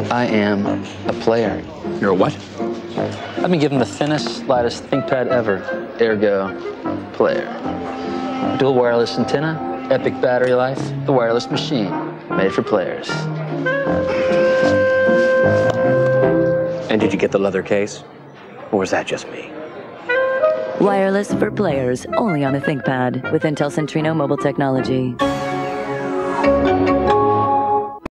I am a player. You're a what? I've been given the thinnest, lightest ThinkPad ever. Ergo, player. Dual wireless antenna, epic battery life, the wireless machine, made for players. And did you get the leather case? Or was that just me? Wireless for players, only on a ThinkPad with Intel Centrino mobile technology.